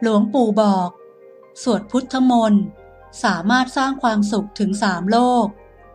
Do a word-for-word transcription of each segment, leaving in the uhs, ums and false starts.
หลวงปู่บอกสวดพุทธมนต์สามารถสร้างความสุขถึงสามโลก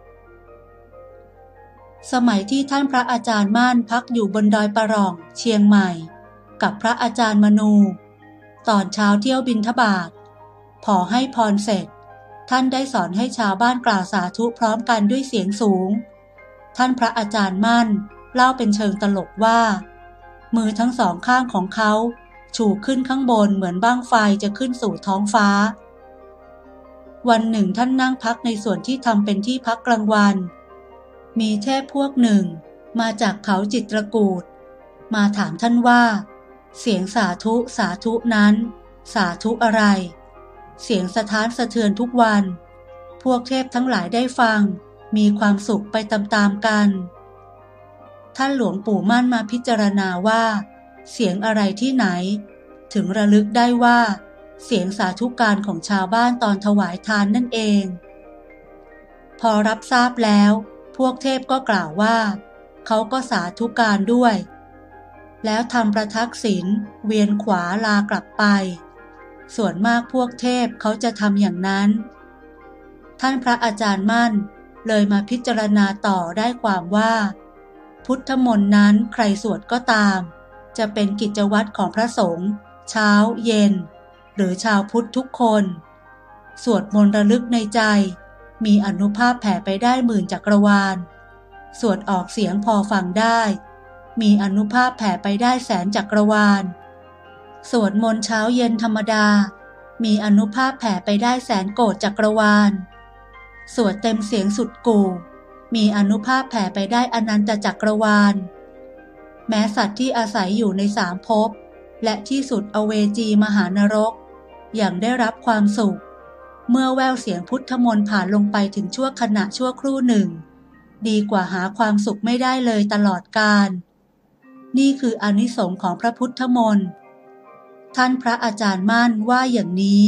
สมัยที่ท่านพระอาจารย์มั่นพักอยู่บนดอยปะร่องเชียงใหม่กับพระอาจารย์มนูตอนเช้าเที่ยวบิณฑบาตพอให้พรเสร็จท่านได้สอนให้ชาวบ้านกล่าวสาธุพร้อมกันด้วยเสียงสูงท่านพระอาจารย์มั่นเล่าเป็นเชิงตลกว่ามือทั้งสองข้างของเขาชูขึ้นข้างบนเหมือนบั้งไฟจะขึ้นสู่ท้องฟ้าวันหนึ่งท่านนั่งพักในส่วนที่ทำเป็นที่พักกลางวันมีเทพพวกหนึ่งมาจากเขาจิตรกูฏมาถามท่านว่าเสียงสาธุสาธุนั้นสาธุอะไรเสียงสะท้านสะเทือนทุกวันพวกเทพทั้งหลายได้ฟังมีความสุขไปตามๆกันท่านหลวงปู่มั่นมาพิจารณาว่าเสียงอะไรที่ไหนถึงระลึกได้ว่าเสียงสาธุการของชาวบ้านตอนถวายทานนั่นเองพอรับทราบแล้วพวกเทพก็กล่าวว่าเขาก็สาธุการด้วยแล้วทำประทักษิณเวียนขวาลากลับไปส่วนมากพวกเทพเขาจะทำอย่างนั้นท่านพระอาจารย์มั่นเลยมาพิจารณาต่อได้ความว่าพุทธมนต์นั้นใครสวดก็ตามจะเป็นกิจวัตรของพระสงฆ์เช้าเย็นหรือชาวพุทธทุกคนสวดมนต์ระลึกในใจมีอานุภาพแผ่ไปได้หมื่นจักรวาลสวดออกเสียงพอฟังได้มีอานุภาพแผ่ไปได้แสนจักรวาลสวดมนต์เช้าเย็นธรรมดามีอานุภาพแผ่ไปได้แสนโกฏจักรวาลสวดเต็มเสียงสุดกู่มีอานุภาพแผ่ไปได้อนันตจักรวาลแม้สัตว์ที่อาศัยอยู่ในสามภพและที่สุดอเวจีมหานรกอย่างได้รับความสุขเมื่อแววเสียงพุทธมนต์ผ่านลงไปถึงชั่วขณะชั่วครู่หนึ่งดีกว่าหาความสุขไม่ได้เลยตลอดกาลนี่คืออานิสงส์ของพระพุทธมนต์ท่านพระอาจารย์มั่นว่าอย่างนี้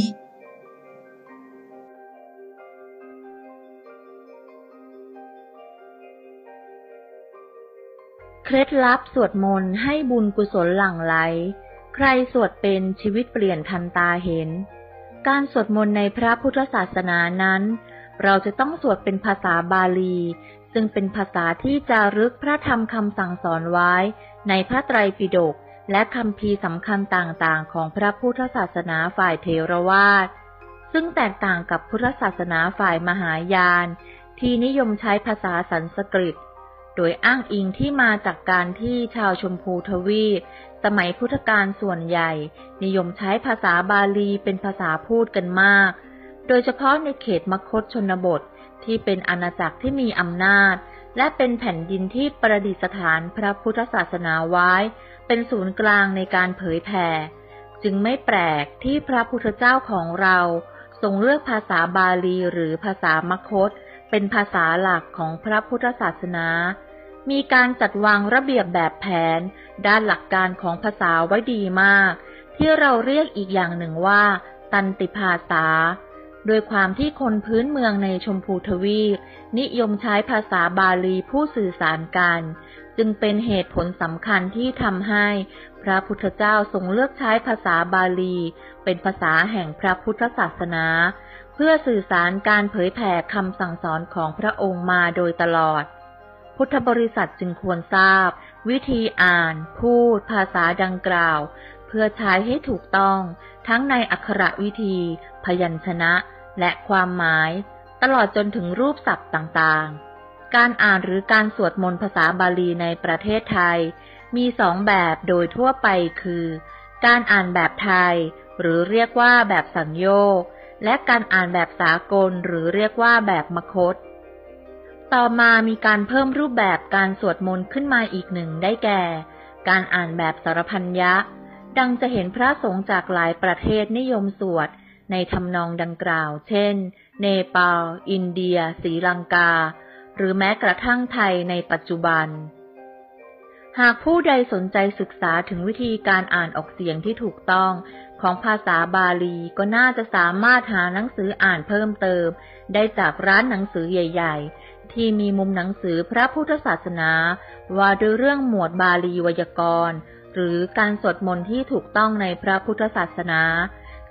เคล็ดลับสวดมนต์ให้บุญกุศลหลั่งไหลใครสวดเป็นชีวิตเปลี่ยนทันตาเห็นการสวดมนต์ในพระพุทธศาสนานั้นเราจะต้องสวดเป็นภาษาบาลีซึ่งเป็นภาษาที่จารึกพระธรรมคำสั่งสอนไว้ในพระไตรปิฎกและคัมภีร์สำคัญต่างๆของพระพุทธศาสนาฝ่ายเถรวาทซึ่งแตกต่างกับพุทธศาสนาฝ่ายมหายานที่นิยมใช้ภาษาสันสกฤตโดยอ้างอิงที่มาจากการที่ชาวชมพูทวีปสมัยพุทธกาลส่วนใหญ่นิยมใช้ภาษาบาลีเป็นภาษาพูดกันมากโดยเฉพาะในเขตมคธชนบทที่เป็นอาณาจักรที่มีอำนาจและเป็นแผ่นดินที่ประดิษฐานพระพุทธศาสนาไว้เป็นศูนย์กลางในการเผยแผ่จึงไม่แปลกที่พระพุทธเจ้าของเราทรงเลือกภาษาบาลีหรือภาษามคธเป็นภาษาหลักของพระพุทธศาสนามีการจัดวางระเบียบแบบแผนด้านหลักการของภาษาไว้ดีมากที่เราเรียกอีกอย่างหนึ่งว่าตันติภาษาโดยความที่คนพื้นเมืองในชมพูทวีปนิยมใช้ภาษาบาลีผู้สื่อสารกันจึงเป็นเหตุผลสำคัญที่ทำให้พระพุทธเจ้าทรงเลือกใช้ภาษาบาลีเป็นภาษาแห่งพระพุทธศาสนาเพื่อสื่อสารการเผยแผ่คำสั่งสอนของพระองค์มาโดยตลอดพุทธบริษัทจึงควรทราบวิธีอ่านพูดภาษาดังกล่าวเพื่อใช้ให้ถูกต้องทั้งในอักขระวิธีพยัญชนะและความหมายตลอดจนถึงรูปศัพท์ต่างๆการอ่านหรือการสวดมนต์ภาษาบาลีในประเทศไทยมีสองแบบโดยทั่วไปคือการอ่านแบบไทยหรือเรียกว่าแบบสัญโยคและการอ่านแบบสากลหรือเรียกว่าแบบมคธต่อมามีการเพิ่มรูปแบบการสวดมนต์ขึ้นมาอีกหนึ่งได้แก่การอ่านแบบสรพัญญะดังจะเห็นพระสงฆ์จากหลายประเทศนิยมสวดในทำนองดังกล่าวเช่นเนปาลอินเดียศรีลังกาหรือแม้กระทั่งไทยในปัจจุบันหากผู้ใดสนใจศึกษาถึงวิธีการอ่านออกเสียงที่ถูกต้องของภาษาบาลีก็น่าจะสามารถหาหนังสืออ่านเพิ่มเติมได้จากร้านหนังสือใหญ่ๆที่มีมุมหนังสือพระพุทธศาสนาว่าด้วยเรื่องหมวดบาลีไวยากรณ์หรือการสวดมนต์ที่ถูกต้องในพระพุทธศาสนา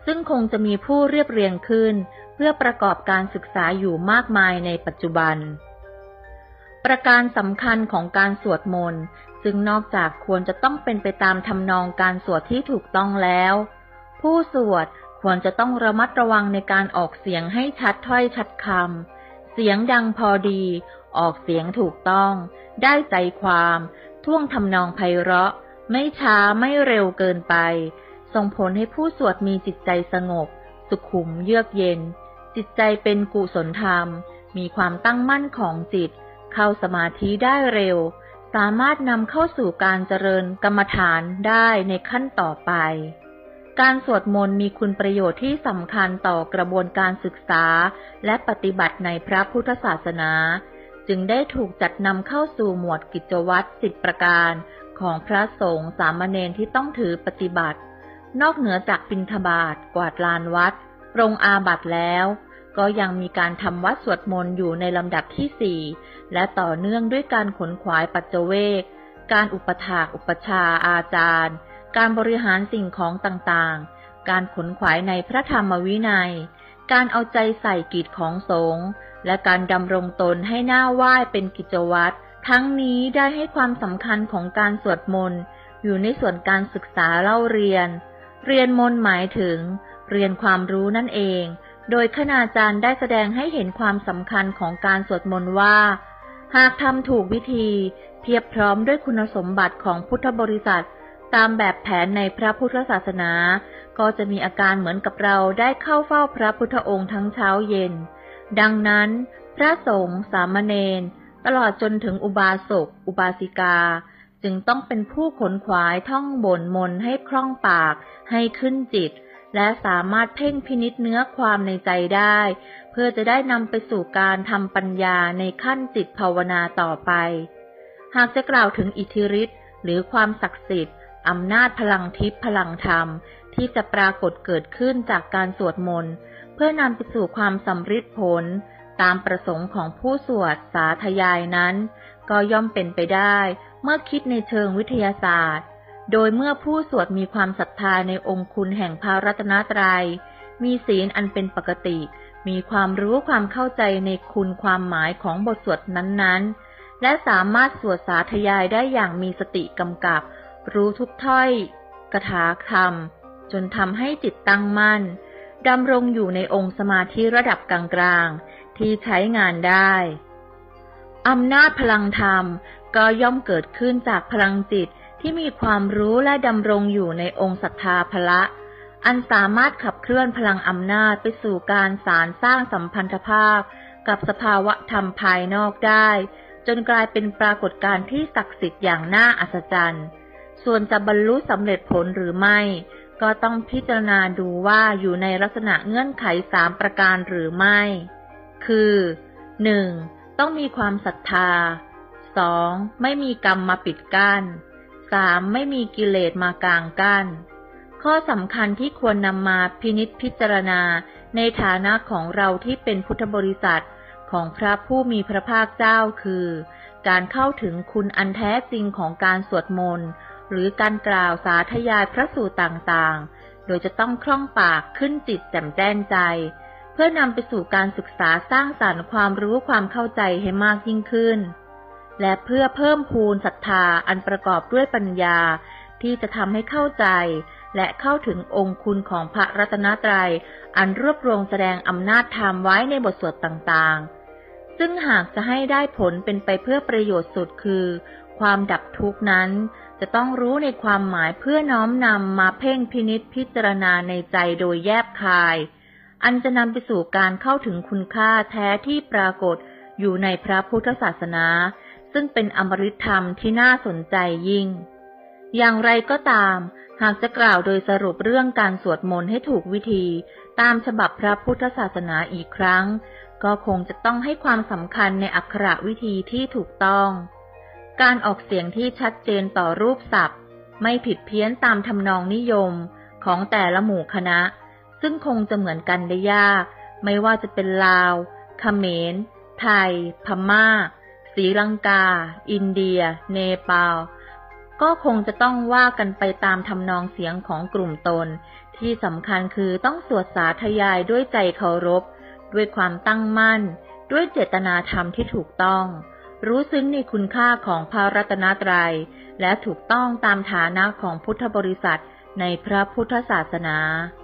ซึ่งคงจะมีผู้เรียบเรียงขึ้นเพื่อประกอบการศึกษาอยู่มากมายในปัจจุบันประการสำคัญของการสวดมนต์ซึ่งนอกจากควรจะต้องเป็นไปตามทำนองการสวดที่ถูกต้องแล้วผู้สวดควรจะต้องระมัดระวังในการออกเสียงให้ชัดถ้อยชัดคำเสียงดังพอดีออกเสียงถูกต้องได้ใจความท่วงทำนองไพเราะไม่ช้าไม่เร็วเกินไปส่งผลให้ผู้สวดมีจิตใจสงบสุขุมเยือกเย็นจิตใจเป็นกุศลธรรมมีความตั้งมั่นของจิตเข้าสมาธิได้เร็วสามารถนำเข้าสู่การเจริญกรรมฐานได้ในขั้นต่อไปการสวดมนต์มีคุณประโยชน์ที่สำคัญต่อกระบวนการศึกษาและปฏิบัติในพระพุทธศาสนาจึงได้ถูกจัดนำเข้าสู่หมวดกิจวัตรสิบประการของพระสงฆ์สามเณรที่ต้องถือปฏิบัตินอกเหนือจากบิณฑบาตกวาดลานวัดปรงอาบัติแล้วก็ยังมีการทำวัดสวดมนต์อยู่ในลำดับที่สี่และต่อเนื่องด้วยการขนขวายปัจเจเวกการอุปถากอุปชาอาจารย์การบริหารสิ่งของต่างๆการขนขวายในพระธรรมวินัยการเอาใจใส่กิจของสงฆ์และการดำรงตนให้หน้าไหว้เป็นกิจวัตรทั้งนี้ได้ให้ความสำคัญของการสวดมนต์อยู่ในส่วนการศึกษาเล่าเรียนเรียนมนต์หมายถึงเรียนความรู้นั่นเองโดยคณาจารย์ได้แสดงให้เห็นความสำคัญของการสวดมนต์ว่าหากทำถูกวิธีเพียบพร้อมด้วยคุณสมบัติของพุทธบริษัทตามแบบแผนในพระพุทธศาสนาก็จะมีอาการเหมือนกับเราได้เข้าเฝ้าพระพุทธองค์ทั้งเช้าเย็นดังนั้นพระสงฆ์สามเณรตลอดจนถึงอุบาสกอุบาสิกาจึงต้องเป็นผู้ขนขวายท่องบ่นมนต์ให้คล่องปากให้ขึ้นจิตและสามารถเพ่งพินิจเนื้อความในใจได้เพื่อจะได้นำไปสู่การทำปัญญาในขั้นจิตภาวนาต่อไปหากจะกล่าวถึงอิทธิฤทธิ์หรือความศักดิ์สิทธิ์อำนาจพลังทิพย์พลังธรรมที่จะปรากฏเกิดขึ้นจากการสวดมนต์เพื่อนำไปสู่ความสำฤทธิ์ผลตามประสงค์ของผู้สวดสาธยายนั้นก็ย่อมเป็นไปได้เมื่อคิดในเชิงวิทยาศาสตร์โดยเมื่อผู้สวดมีความศรัทธาในองค์คุณแห่งพระรัตนตรัยมีศีลอันเป็นปกติมีความรู้ความเข้าใจในคุณความหมายของบทสวดนั้นๆและสามารถสวดสาธยายได้อย่างมีสติกำกับรู้ทุกถ้อยคาถาคำจนทำให้จิตตั้งมั่นดำรงอยู่ในองค์สมาธิระดับกลางๆที่ใช้งานได้อำนาจพลังธรรมก็ย่อมเกิดขึ้นจากพลังจิตที่มีความรู้และดำรงอยู่ในองค์ศรัทธาภละอันสามารถขับเคลื่อนพลังอำนาจไปสู่การสานสร้างสัมพันธภาพกับสภาวะธรรมภายนอกได้จนกลายเป็นปรากฏการณ์ที่ศักดิ์สิทธิ์อย่างน่าอัศจรรย์ส่วนจะบรรลุสำเร็จผลหรือไม่ก็ต้องพิจารณาดูว่าอยู่ในลักษณะเงื่อนไขสามประการหรือไม่คือ หนึ่ง. ต้องมีความศรัทธา สอง. ไม่มีกรรมมาปิดกั้น สาม. ไม่มีกิเลสมากางกั้นข้อสำคัญที่ควรนำมาพินิจพิจารณาในฐานะของเราที่เป็นพุทธบริษัทของพระผู้มีพระภาคเจ้าคือการเข้าถึงคุณอันแท้จริงของการสวดมนต์หรือการกล่าวสาธยายพระสูตรต่างๆโดยจะต้องคล่องปากขึ้นจิตแจ่มแจ้งใจเพื่อนำไปสู่การศึกษาสร้างสรรค์ความรู้ความเข้าใจให้มากยิ่งขึ้นและเพื่อเพิ่มพูนศรัทธาอันประกอบด้วยปัญญาที่จะทำให้เข้าใจและเข้าถึงองค์คุณของพระรัตนตรัยอันรวบรวมแสดงอำนาจธรรมไว้ในบทสวดต่างๆซึ่งหากจะให้ได้ผลเป็นไปเพื่อประโยชน์สุดคือความดับทุกข์นั้นจะต้องรู้ในความหมายเพื่อน้อมนำมาเพ่งพินิจพิจารณาในใจโดยแยบคายอันจะนำไปสู่การเข้าถึงคุณค่าแท้ที่ปรากฏอยู่ในพระพุทธศาสนาซึ่งเป็นอมฤตธรรมที่น่าสนใจยิ่งอย่างไรก็ตามหากจะกล่าวโดยสรุปเรื่องการสวดมนต์ให้ถูกวิธีตามฉบับพระพุทธศาสนาอีกครั้งก็คงจะต้องให้ความสำคัญในอักขระวิธีที่ถูกต้องการออกเสียงที่ชัดเจนต่อรูปศัพท์ไม่ผิดเพี้ยนตามทำนองนิยมของแต่ละหมู่คณะซึ่งคงจะเหมือนกันได้ยากไม่ว่าจะเป็นลาวเขมรไทยพม่าศรีลังกาอินเดียเนปาลก็คงจะต้องว่ากันไปตามทำนองเสียงของกลุ่มตนที่สำคัญคือต้องสวดสาธยายด้วยใจเคารพด้วยความตั้งมั่นด้วยเจตนาธรรมที่ถูกต้องรู้ซึ้งในคุณค่าของพระรัตนตรัยและถูกต้องตามฐานะของพุทธบริษัทในพระพุทธศาสนา